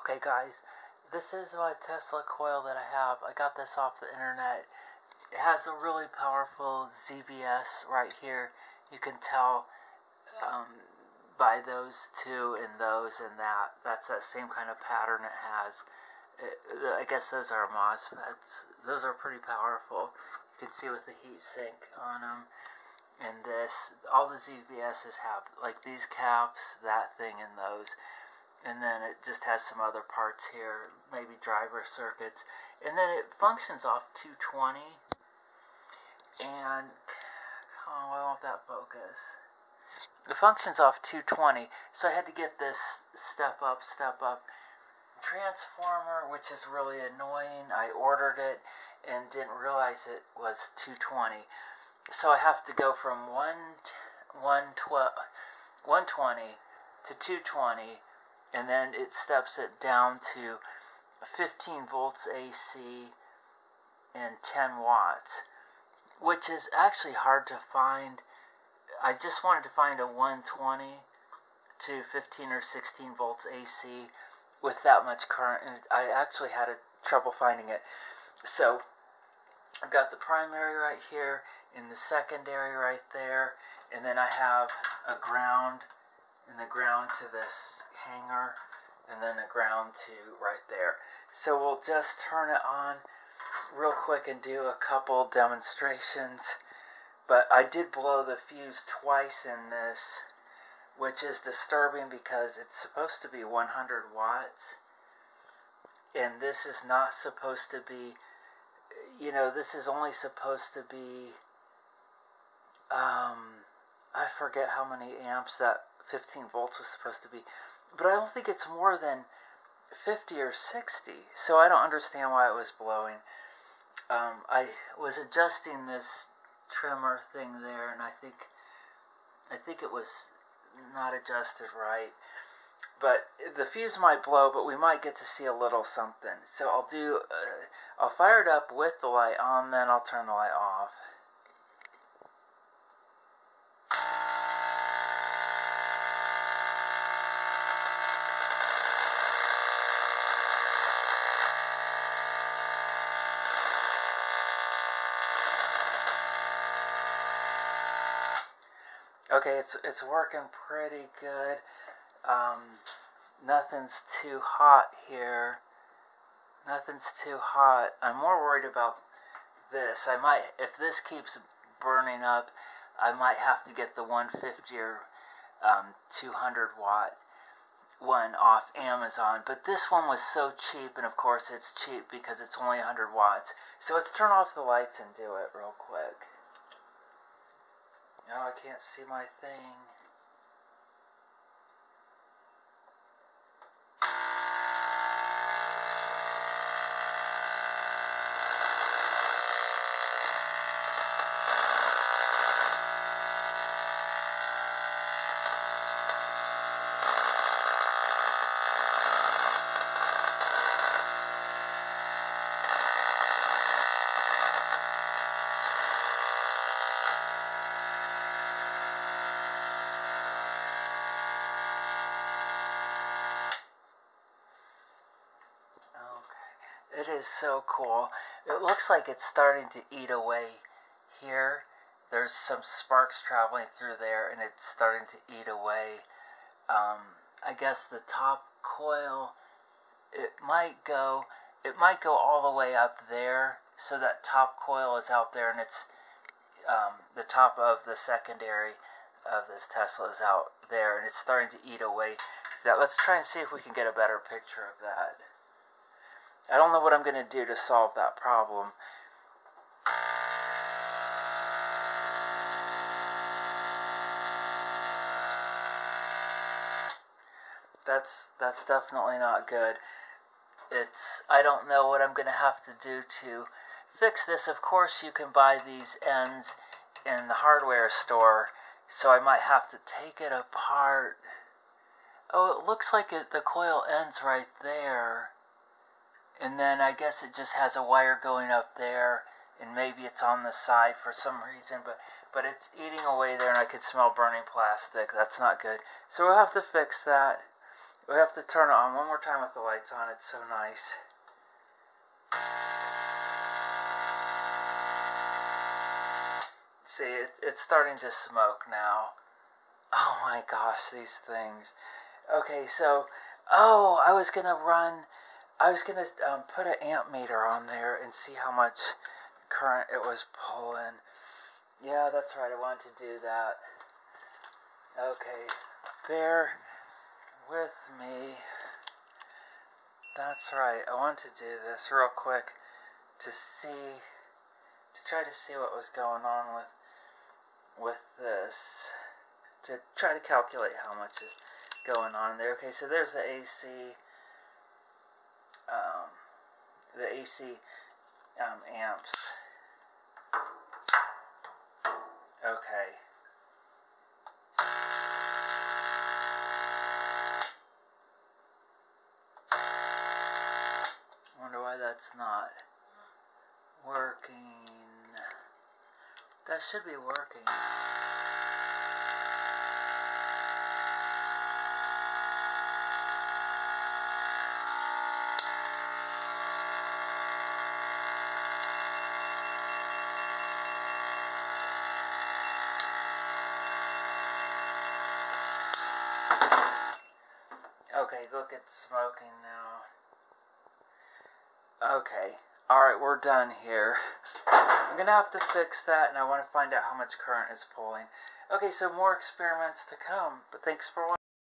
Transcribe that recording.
Okay guys, this is my Tesla coil that I have. I got this off the internet. It has a really powerful ZVS right here. You can tell by those two and those and that. That's that same kind of pattern it has. I guess those are MOSFETs. Those are pretty powerful. You can see with the heat sink on them. And this, all the ZVSs have like these caps, that thing, and those. And then it just has some other parts here, maybe driver circuits. And then it functions off 220. And, oh, why won't that focus? It functions off 220. So I had to get this step up transformer, which is really annoying. I ordered it and didn't realize it was 220. So I have to go from 120 to 220. And then it steps it down to 15 volts AC and 10 watts, which is actually hard to find. I just wanted to find a 120 to 15 or 16 volts AC with that much current, and I actually had trouble finding it. So I've got the primary right here, and the secondary right there, and then I have a ground, and the ground to this hanger, and then the ground to right there. So we'll just turn it on real quick and do a couple demonstrations. But I did blow the fuse twice in this, which is disturbing because it's supposed to be 100 watts. And this is not supposed to be, this is only supposed to be, I forget how many amps that 15 volts was supposed to be, but I don't think it's more than 50 or 60, so I don't understand why it was blowing. I was adjusting this trimmer thing there, and I think it was not adjusted right, but the fuse might blow, but we might get to see a little something. So I'll fire it up with the light on, then I'll turn the light off. Okay, it's working pretty good. Nothing's too hot here. Nothing's too hot. I'm more worried about this. If this keeps burning up, I might have to get the 150 or 200 watt one off Amazon. But this one was so cheap, and of course it's cheap because it's only 100 watts. So let's turn off the lights and do it real quick. Oh, I can't see my thing. It is so cool. It looks like it's starting to eat away here. There's some sparks traveling through there, and it's starting to eat away. I guess the top coil, it might go all the way up there. So that top coil is out there, and it's the top of the secondary of this Tesla is out there, and it's starting to eat away. Let's try and see if we can get a better picture of that. I don't know what I'm going to do to solve that problem. That's definitely not good. I don't know what I'm going to have to do to fix this. Of course, you can buy these ends in the hardware store, so I might have to take it apart. Oh, it looks like the coil ends right there. And then I guess it just has a wire going up there, and maybe it's on the side for some reason, but it's eating away there, and I could smell burning plastic. That's not good. So we'll have to fix that. We have to turn it on one more time with the lights on. It's so nice. See, it's starting to smoke now. Oh my gosh, these things. Okay, so, I was going to put an amp meter on there and see how much current it was pulling. Yeah, that's right, I wanted to do that. Okay, bear with me. That's right, I want to do this real quick to try to see what was going on with this, to try to calculate how much is going on there. Okay, so there's the AC, amps. Okay. Wonder why that's not working. That should be working. Okay, look, it's smoking now. Okay, alright, we're done here. I'm going to have to fix that, and I want to find out how much current is pulling. Okay, so more experiments to come, but thanks for watching.